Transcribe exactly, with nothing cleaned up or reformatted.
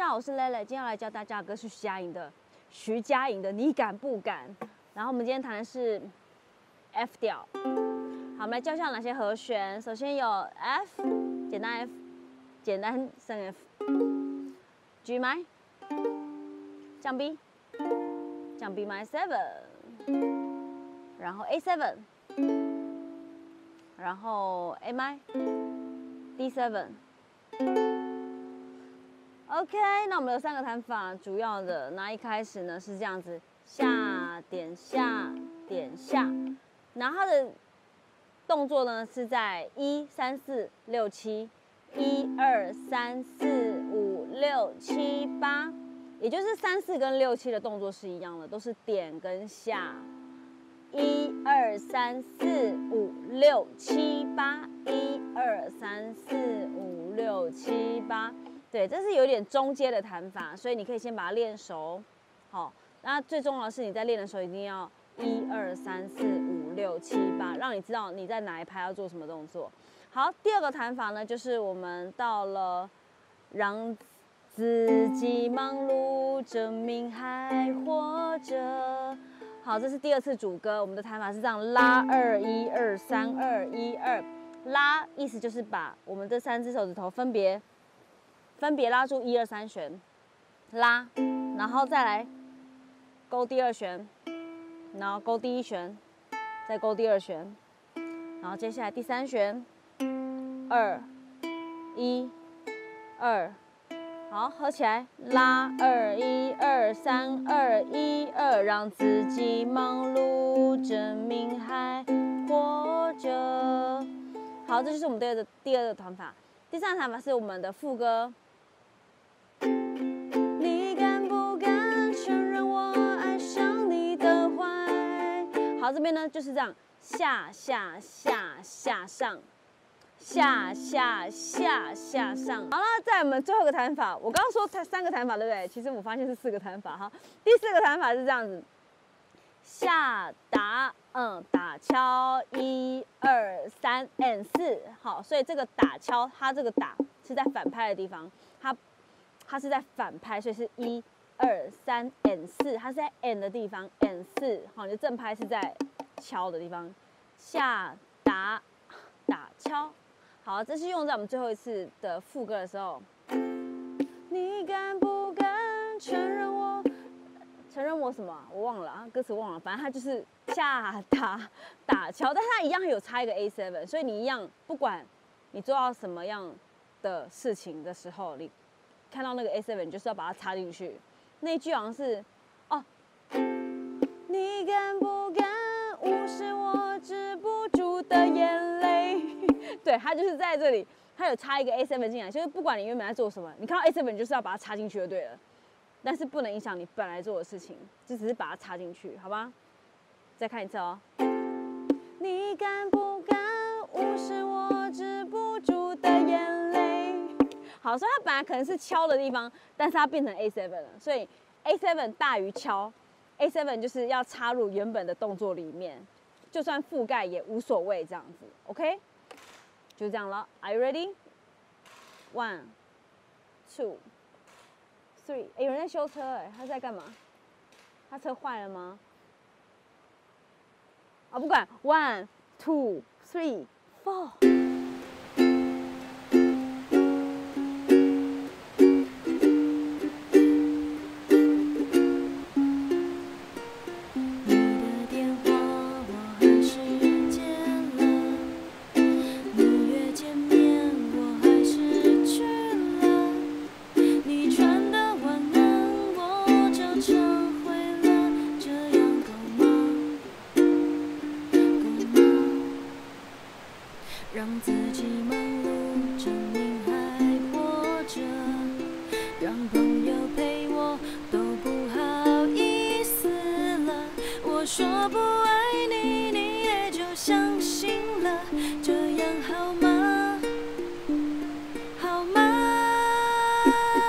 好，我是 Lele， 今天要来教大家的歌是徐佳莹的，徐佳莹的《你敢不敢》。然后我们今天弹的是 F 调。好，我们来教一下哪些和弦。首先有 F， 简单 F， 简单升 F，G 麦，降 B， 降 B 麦 seven， 然后 A seven， 然后 A 麦 D seven。OK， 那我们有三个弹法，主要的那一开始呢是这样子，下点下点下，然后它的动作呢是在一三四六七，一二三四五六七八，也就是三四跟六七的动作是一样的，都是点跟下，一二三四五六七八，一二三四五六七八。对，这是有点中阶的弹法，所以你可以先把它练熟。好，那最重要的是你在练的时候一定要一二三四五六七八，让你知道你在哪一拍要做什么动作。好，第二个弹法呢，就是我们到了让自己忙碌，证明还活着。好，这是第二次主歌，我们的弹法是这样：拉二一二三二一二，拉意思就是把我们这三只手指头分别。分别拉住一二三弦，拉，然后再来勾第二弦，然后勾第一弦，再勾第二弦，然后接下来第三弦，二，一，二，好，合起来，拉二一二三二一二，让自己忙碌，证明还活着。好，这就是我们第二个第二个弹法。第三个弹法是我们的副歌。好，这边呢就是这样，下下下下上，下下下下上。好了，在我们最后一个弹法，我刚刚说它三个弹法，对不对？其实我发现是四个弹法哈。第四个弹法是这样子，下打嗯打敲一二三 and 四。好，所以这个打敲，它这个打是在反拍的地方，它它是在反拍，所以是一。二三 and 四，它是在 and 的地方 and 四，好，你的正拍是在敲的地方，下打打敲，好，这是用在我们最后一次的副歌的时候。你敢不敢承认我？承认我什么？我忘了啊，歌词忘了，反正它就是下打打敲，但是它一样有插一个 A seven， 所以你一样不管你做到什么样的事情的时候，你看到那个 A seven， 你就是要把它插进去。那句好像是，哦，你敢不敢无视我止不住的眼泪？对，它就是在这里，它有插一个 A seven 进来，就是不管你原本在做什么，你看到 A seven 就是要把它插进去就对了，但是不能影响你本来做的事情，就只是把它插进去，好吧？再看一次哦。你敢不敢无视我止不住的眼泪？好，所以它本来可能是敲的地方，但是它变成 A seven 了，所以 A seven 大于敲 ，A seven 就是要插入原本的动作里面，就算覆盖也无所谓，这样子 ，OK？ 就这样了 ，Are you ready? One, two, three。哎，有人在修车哎，他在干嘛？他车坏了吗？啊，不管 ，One, two, three, four。 让自己忙碌，证明还活着，让朋友陪我都不好意思了。我说不爱你，你也就相信了，这样好吗？好吗？